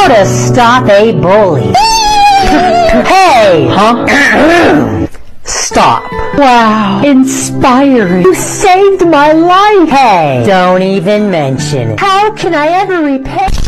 How to stop a bully. Hey! Huh? Stop. Wow. Inspiring. You saved my life. Hey! Don't even mention it. How can I ever repay...